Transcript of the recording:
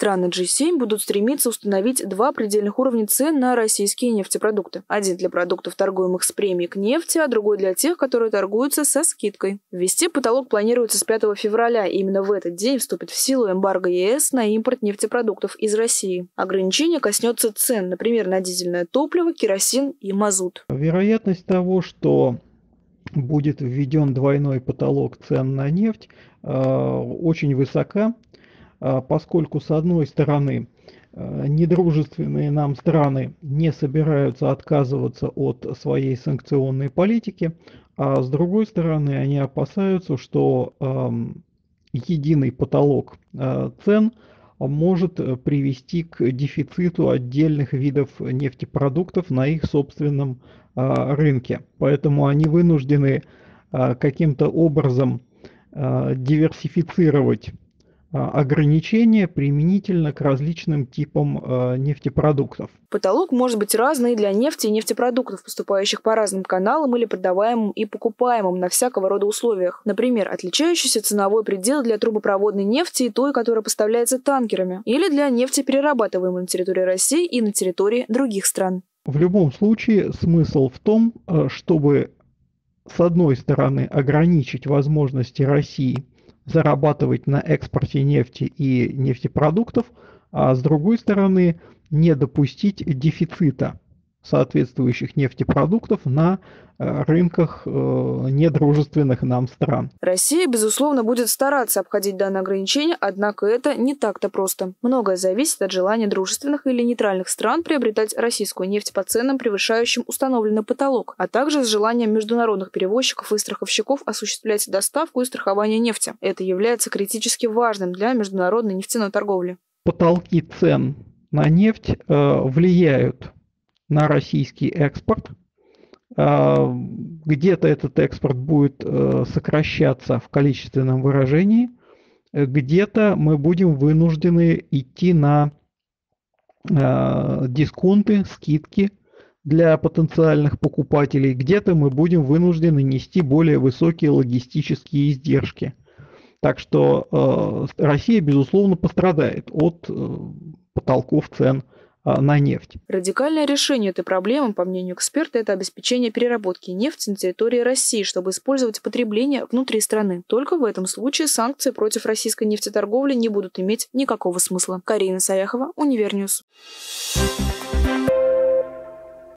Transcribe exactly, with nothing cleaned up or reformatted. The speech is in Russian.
Страны джи семь будут стремиться установить два предельных уровня цен на российские нефтепродукты. Один для продуктов, торгуемых с премией к нефти, а другой для тех, которые торгуются со скидкой. Ввести потолок планируется с пятого февраля, и именно в этот день вступит в силу эмбарго е эс на импорт нефтепродуктов из России. Ограничение коснется цен, например, на дизельное топливо, керосин и мазут. Вероятность того, что будет введен двойной потолок цен на нефть, очень высока, поскольку, с одной стороны, недружественные нам страны не собираются отказываться от своей санкционной политики, а с другой стороны, они опасаются, что единый потолок цен может привести к дефициту отдельных видов нефтепродуктов на их собственном рынке. Поэтому они вынуждены каким-то образом диверсифицировать ограничения применительно к различным типам нефтепродуктов. Потолок может быть разный для нефти и нефтепродуктов, поступающих по разным каналам или продаваемым и покупаемым на всякого рода условиях. Например, отличающийся ценовой предел для трубопроводной нефти и той, которая поставляется танкерами, или для нефти, перерабатываемой на территории России и на территории других стран. В любом случае, смысл в том, чтобы, с одной стороны, ограничить возможности России зарабатывать на экспорте нефти и нефтепродуктов, а с другой стороны, не допустить дефицита соответствующих нефтепродуктов на рынках недружественных нам стран. Россия, безусловно, будет стараться обходить данное ограничение, однако это не так-то просто. Многое зависит от желания дружественных или нейтральных стран приобретать российскую нефть по ценам, превышающим установленный потолок, а также с желанием международных перевозчиков и страховщиков осуществлять доставку и страхование нефти. Это является критически важным для международной нефтяной торговли. Потолки цен на нефть э, влияют на российский экспорт. Где-то этот экспорт будет сокращаться в количественном выражении, где-то мы будем вынуждены идти на дисконты, скидки для потенциальных покупателей, где-то мы будем вынуждены нести более высокие логистические издержки. Так что Россия, безусловно, пострадает от потолков цен на нефть. Радикальное решение этой проблемы, по мнению эксперта, это обеспечение переработки нефти на территории России, чтобы использовать потребление внутри страны. Только в этом случае санкции против российской нефтеторговли не будут иметь никакого смысла. Карина Саяхова, Универньюз.